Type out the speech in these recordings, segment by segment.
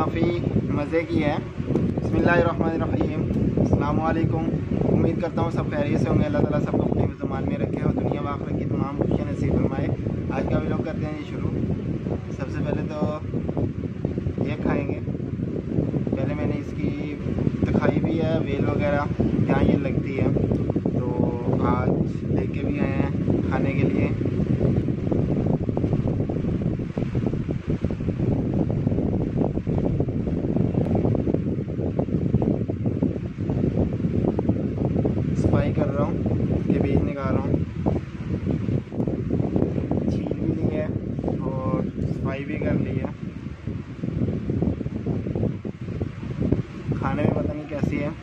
काफ़ी मज़े की है। बिस्मिल्लाहिर्रहमानिर्रहीम, अस्सलाम वालेकुम। उम्मीद करता हूँ सब खैरियत से होंगे। अल्लाह ताला सबको अपने ज़मान में रखे और दुनिया व आखिरत की तमाम खुशियाँ नसीब फरमाए। आज का व्लॉग करते हैं ये शुरू। सबसे पहले तो ये खाएँगे। पहले मैंने इसकी दिखाई भी है वेल वगैरह यहाँ ये लगती है, तो आज लेके भी आए हैं खाने के लिए। सफाई कर रहा हूँ, इसके बीज निकाल रहा हूँ, छील भी ली है और सफाई भी कर ली है। खाने में पता नहीं कैसी है।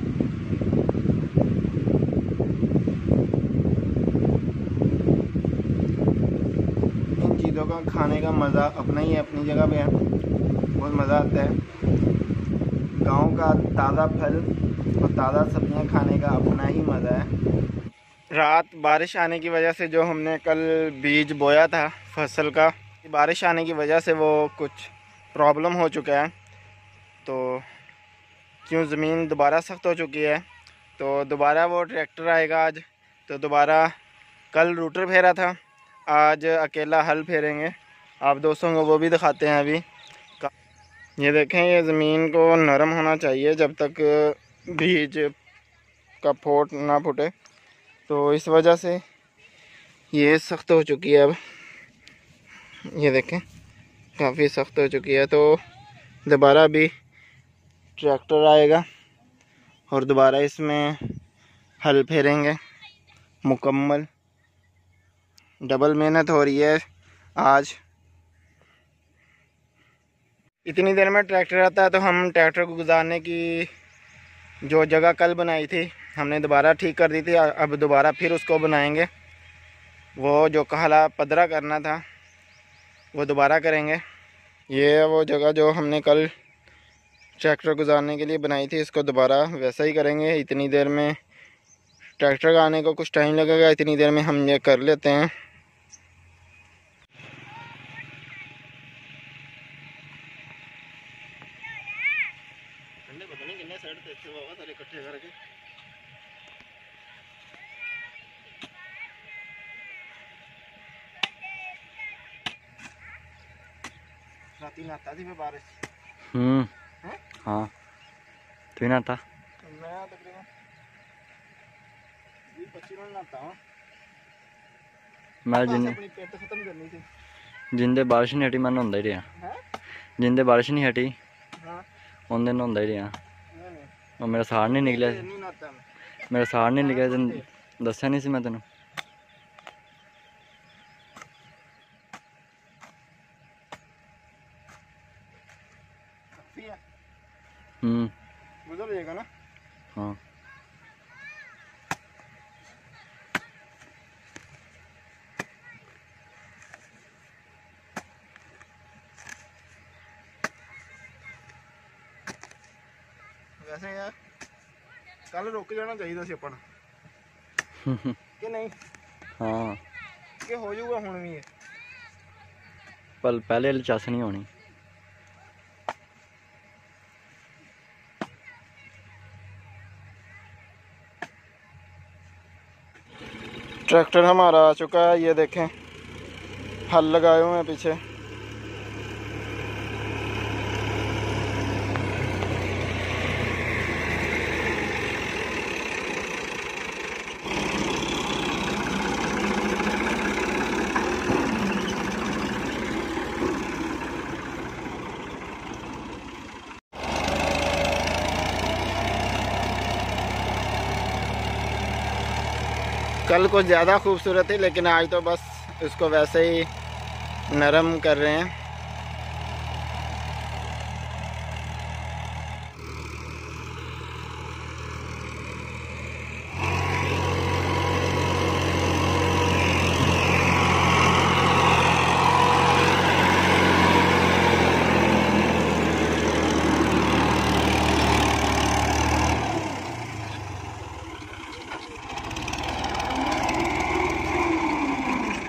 इन चीज़ों का खाने का मज़ा अपना ही है, अपनी जगह पे है, बहुत मज़ा आता है। गांव का ताज़ा फल और ताज़ा सब्जियां खाने का अपना ही मज़ा है। रात बारिश आने की वजह से जो हमने कल बीज बोया था फसल का, बारिश आने की वजह से वो कुछ प्रॉब्लम हो चुका है, तो क्यों ज़मीन दोबारा सख्त हो चुकी है, तो दोबारा वो ट्रैक्टर आएगा आज। तो दोबारा कल रूटर फेरा था, आज अकेला हल फेरेंगे। आप दोस्तों को वो भी दिखाते हैं। अभी ये देखें, ये ज़मीन को नरम होना चाहिए जब तक बीज का फोट ना फूटे, तो इस वजह से ये सख्त हो चुकी है। अब ये देखें काफ़ी सख्त हो चुकी है, तो दोबारा भी ट्रैक्टर आएगा और दोबारा इसमें हल फेरेंगे मुकम्मल। डबल मेहनत हो रही है आज। इतनी देर में ट्रैक्टर आता है, तो हम ट्रैक्टर को गुजारने की जो जगह कल बनाई थी हमने दोबारा ठीक कर दी थी। अब दोबारा फिर उसको बनाएंगे। वो जो कहला पदरा करना था वो दोबारा करेंगे। ये है वो जगह जो हमने कल ट्रैक्टर गुजारने के लिए बनाई थी, इसको दोबारा वैसा ही करेंगे। इतनी देर में ट्रैक्टर का आने को कुछ टाइम लगेगा, इतनी देर में हम ये कर लेते हैं। इकट्ठे करके राती नहाता थी मैं बारिश। हाँ तू नहाता? मैं तकरीबन 20-25 मिनट नहाता हूँ। मैं अपनी पेट खत्म करनी थी। जिंदे बारिश नहीं हटी मैं नहांदा ही रहा। जिंदे बारिश नहीं हटी उन दिन नहांदा ही रहा। और मेरा साड़ नहीं निकलिया, मेरा साड़ नहीं निकलिया, दस्या नहीं सी मैं तेनों। गुजर जाएगा ना। हाँ वैसे यार कल रुक जाना चाहिए सी अपन कि नहीं? हाँ कि हो जाऊगा हुण भी पर पहले वाली चस नहीं होनी। ट्रैक्टर हमारा आ चुका है। ये देखें हल लगाए हुए हैं पीछे। कल कुछ ज़्यादा खूबसूरत थी, लेकिन आज तो बस इसको वैसे ही नरम कर रहे हैं।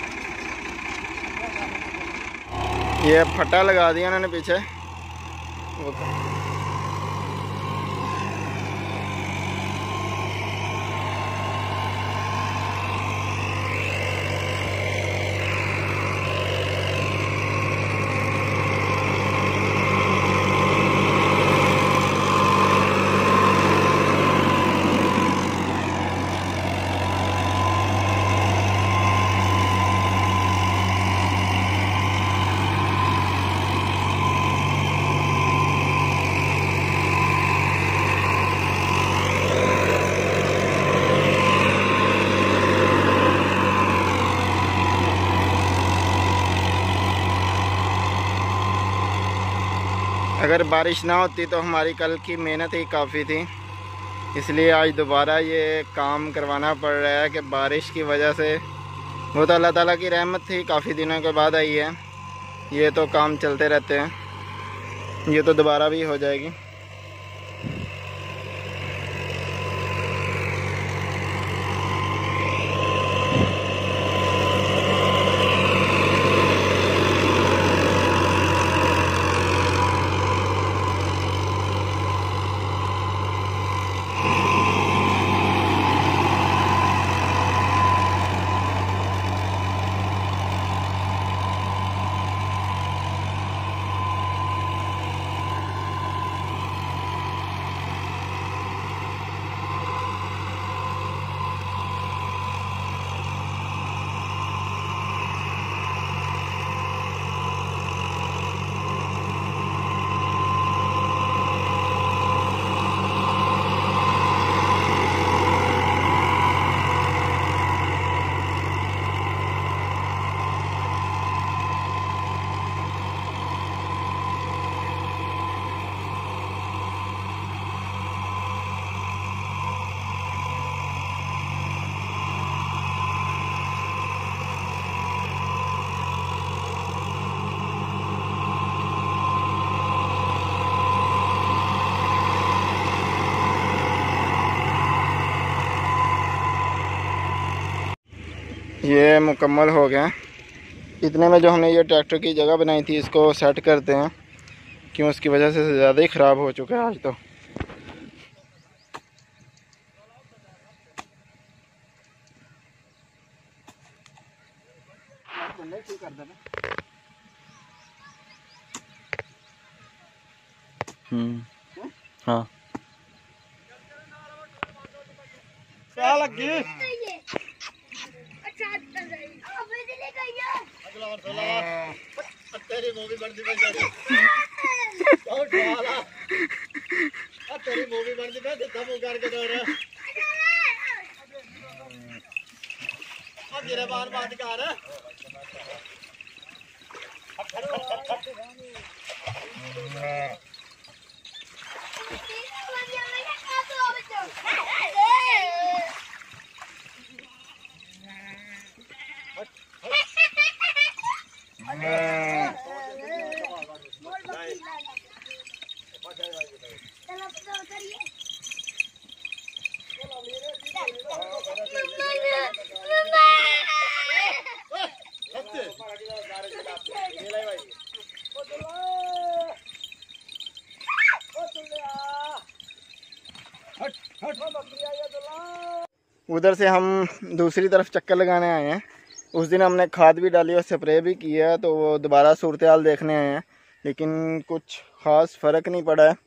ये फट्टा लगा दिया उन्होंने पीछे। अगर बारिश ना होती तो हमारी कल की मेहनत ही काफ़ी थी, इसलिए आज दोबारा ये काम करवाना पड़ रहा है कि बारिश की वजह से, वो तो अल्लाह ताला की रहमत थी, काफ़ी दिनों के बाद आई है। ये तो काम चलते रहते हैं, ये तो दोबारा भी हो जाएगी। ये मुकम्मल हो गया। इतने में जो हमने ये ट्रैक्टर की जगह बनाई थी इसको सेट करते हैं, क्यों उसकी वजह से ज़्यादा ही ख़राब हो चुका है आज तो। हाँ क्या लगी तेरी मूवी बन दी तेरी मूवी बन दी मैं जितना मुँह करके दौड़ रहा गिरे बार बात कर उधर से हम दूसरी तरफ चक्कर लगाने आए हैं। उस दिन हमने खाद भी डाली और स्प्रे भी किया, तो वो दोबारा सूरत हाल देखने आए हैं, लेकिन कुछ ख़ास फ़र्क नहीं पड़ा है।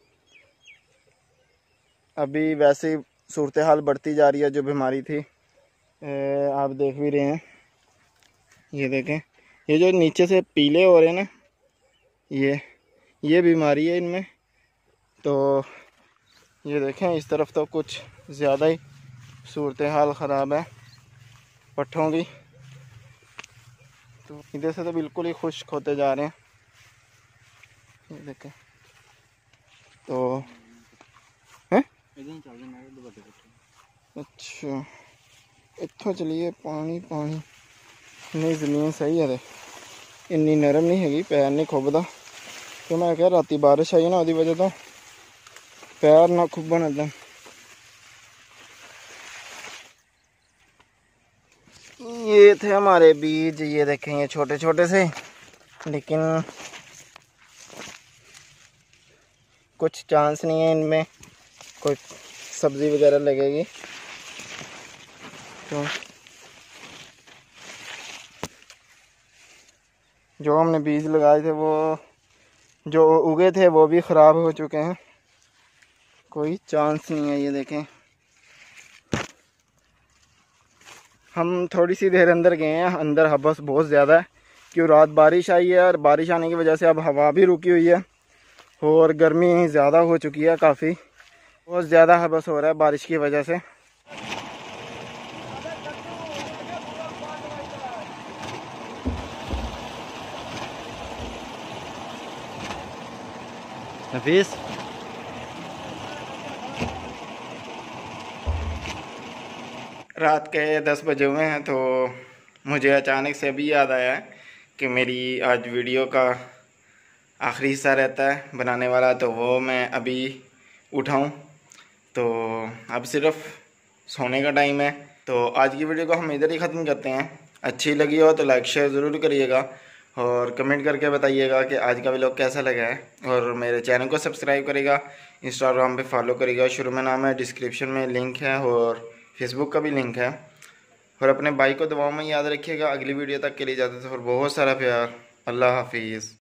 अभी वैसे सूरत हाल बढ़ती जा रही है। जो बीमारी थी आप देख भी रहे हैं, ये देखें, ये जो नीचे से पीले हो रहे हैं ना, ये बीमारी है इनमें। तो ये देखें, इस तरफ तो कुछ ज़्यादा ही सूरत हाल ख़राब है पट्ठों की। तो इधर से तो बिल्कुल ही खुश्क होते जा रहे हैं, ये देखें। तो हैं अच्छा इत्थों चलिए, पानी पानी नहीं, ज़मीन सही है, इन्नी नरम नहीं हैगी, पैर नहीं खुबदा। तो मैं क्या राती बारिश आई ना, उसकी वजह तो पैर ना खुबन एकदम। ये थे हमारे बीज, ये देखें, ये छोटे छोटे से, लेकिन कुछ चांस नहीं है इनमें कोई सब्ज़ी वगैरह लगेगी। तो जो हमने बीज लगाए थे वो जो उगे थे वो भी ख़राब हो चुके हैं, कोई चांस नहीं है। ये देखें, हम थोड़ी सी देर अंदर गए हैं, अंदर हबस बहुत ज़्यादा है क्यों रात बारिश आई है और बारिश आने की वजह से अब हवा भी रुकी हुई है और गर्मी ज़्यादा हो चुकी है, काफ़ी बहुत ज़्यादा हबस हो रहा है बारिश की वजह से। हफीज़ रात के 10 बजे हुए हैं तो मुझे अचानक से अभी याद आया है कि मेरी आज वीडियो का आखिरी हिस्सा रहता है बनाने वाला, तो वो मैं अभी उठाऊं। तो अब सिर्फ सोने का टाइम है, तो आज की वीडियो को हम इधर ही ख़त्म करते हैं। अच्छी लगी हो तो लाइक शेयर ज़रूर करिएगा और कमेंट करके बताइएगा कि आज का व्लॉग कैसा लगा है, और मेरे चैनल को सब्सक्राइब करेगा, इंस्टाग्राम पे फॉलो करेगा, शुरू में नाम है, डिस्क्रिप्शन में लिंक है और फेसबुक का भी लिंक है। और अपने भाई को दुआओं में याद रखिएगा। अगली वीडियो तक के लिए इजाज़त और बहुत सारा प्यार। अल्लाह हाफिज़।